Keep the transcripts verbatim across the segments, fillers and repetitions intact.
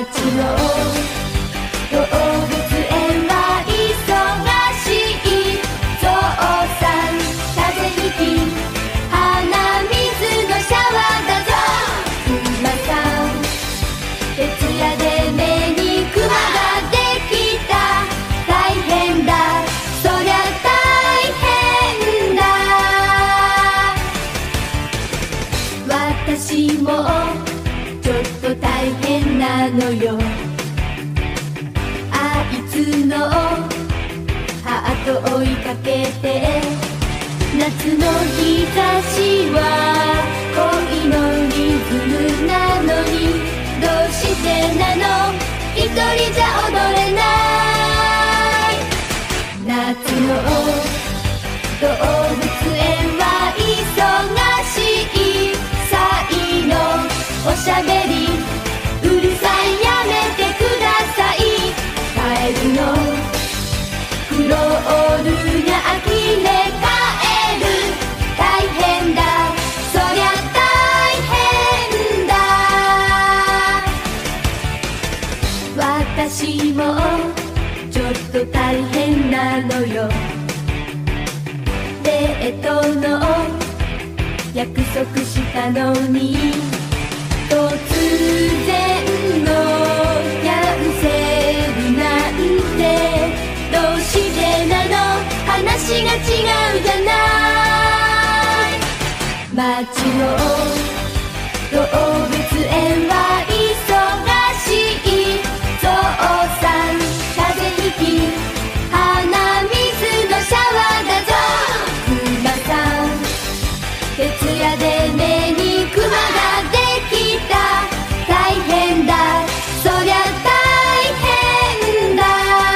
の動物園は忙しい。ゾウさん風邪ひき鼻水のシャワーだぞ。クマさん徹夜で目にクマができた。大変だそりゃ大変だ。私もちょっと大変なのよ。あいつのハート追いかけて。夏の日差しは恋のリズムなのに、どうしてなの一人じゃ踊れない。夏の動物園は忙しい。才能おしゃべりうるさいやめてください。カエルのクロールに呆れカエル。大変だそりゃ大変だ。私もちょっと大変なのよ。デートの約束したのに突然のキャンセルなんて。どうしてなの話が違うじゃない。街の動物園は忙しい。ゾウさん風邪ひき鼻水のシャワーだぞ。クマさん徹夜で目にクマができた。大変だそりゃ大変だ。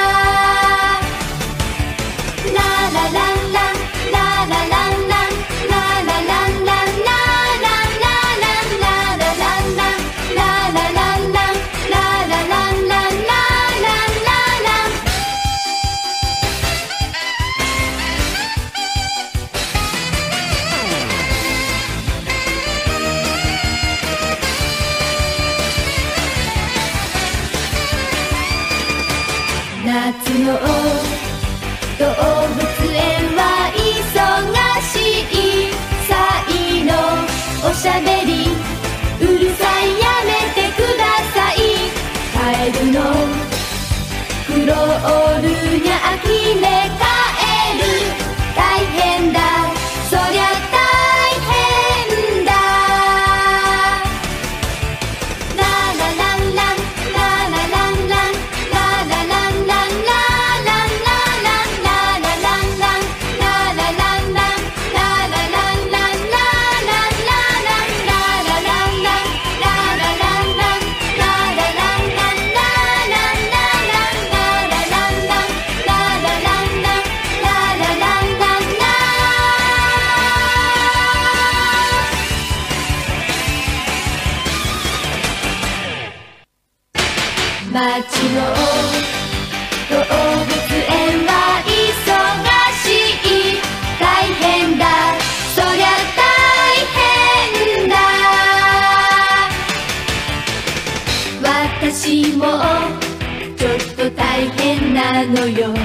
ララランランララランランララランランラララランララランランララランランララランランランランラン。夏の動物園は忙しい。才能おしゃべりうるさいやめてください。カエルのクロールに呆れカエル。大変だそりゃ大変だ。ララランランララランランララランランラランラランララランランララランランララランランラランランララランランララランランララランランラランラランララランランララランランララランランランラ。街の動物園は忙しい。大変だそりゃ大変だ。私もちょっと大変なのよ。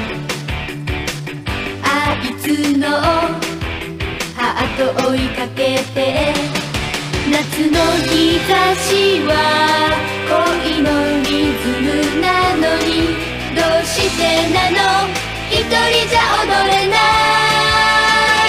あいつのハート追いかけて。夏の日差しは恋のリズムなのに、どうしてなの一人じゃ踊れない。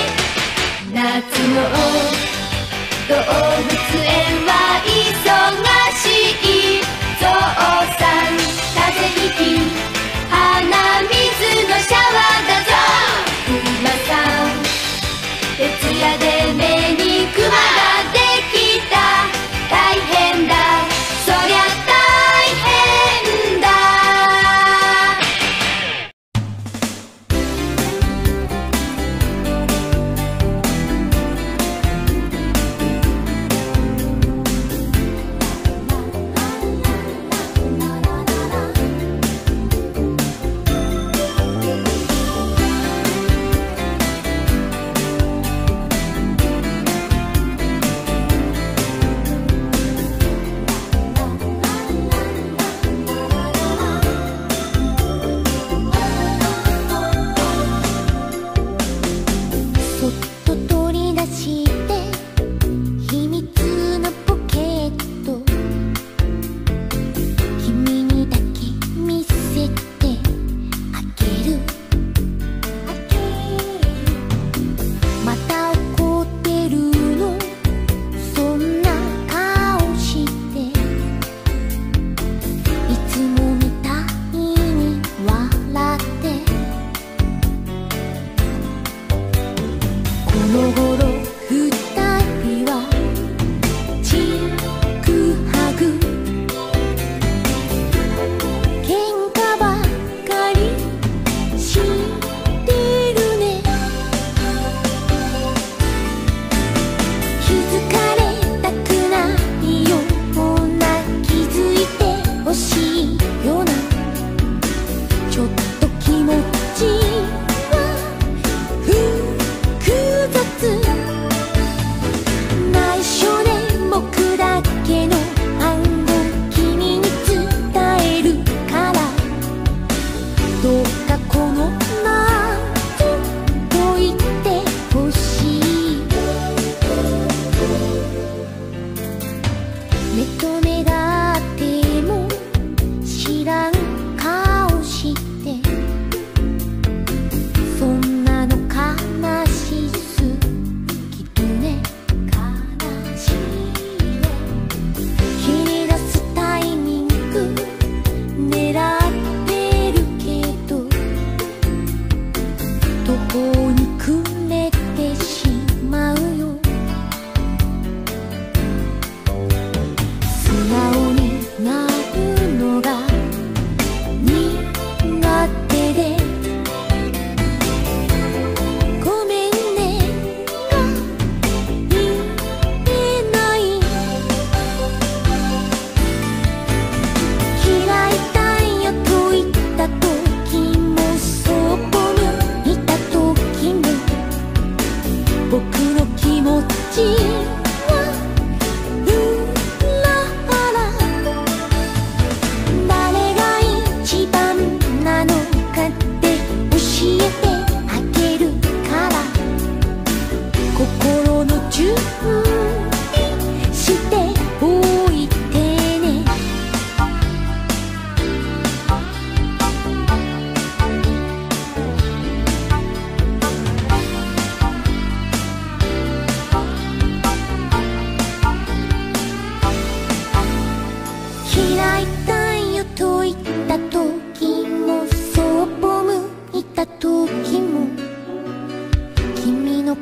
夏の動物園は忙しい。ゾウさん風邪ひき鼻水のシャワーだぞ。クマさん徹夜で目にクマができた。大変だそ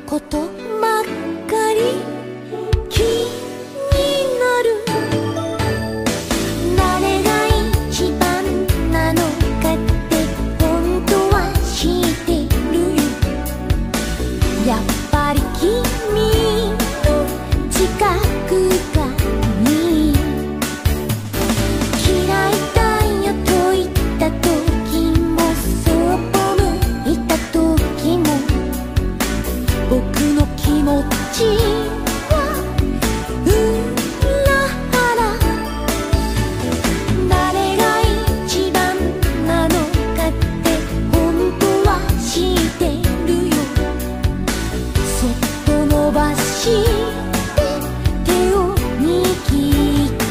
ことばっかり気になる。誰が一番なのかって本当は知ってるよ。やっぱり君の近くがいい。嫌いだよと言った時もそっぽ向いた時も僕の気持ちはうらはら。誰が一番なのかって本当は知ってるよ。そっと伸ばして手を握った。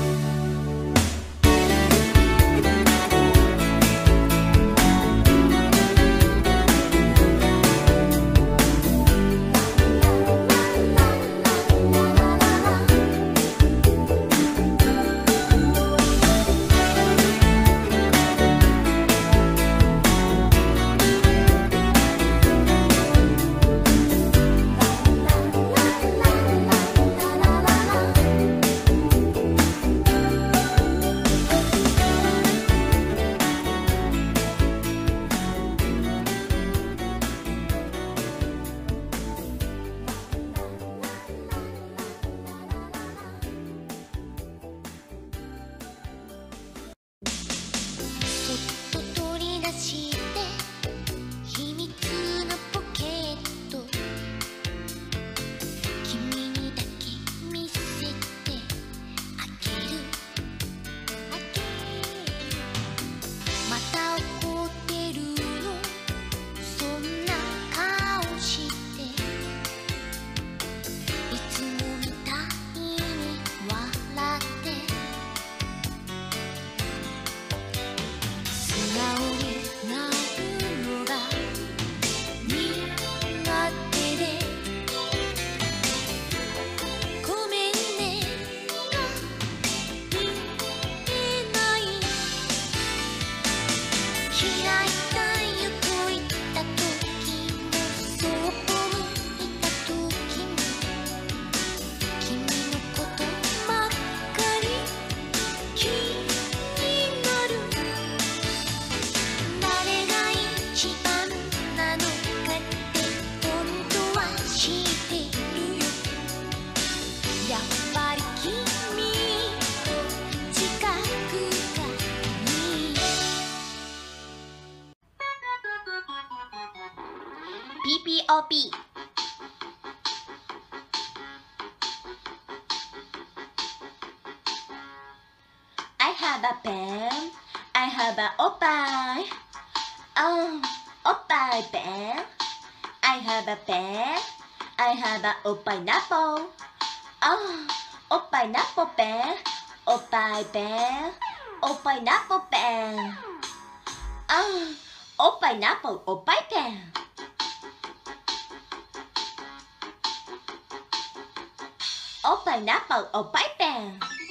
そっと取り出して秘密のポケット君にだけ見せてあげるあげる。また怒ってるのそんな顔していつもみたいに笑って素直になるのが苦手でごめんねが言えない。嫌いだよと言った時もそっぽ向いた時も君のことばっかり気になる。誰が一番なのかって本当は知ってるよ。やっぱり君の近くがいい。 ピーピーオーピー I have a pen I have a おっぱい Oh おっぱい pen I have a pen I have a おっぱいナポ Oh おっぱいナポ pen おっぱい pen おっぱいナポ pen Oh おっぱいナポおっぱい penおっぱいナポおっぱい pen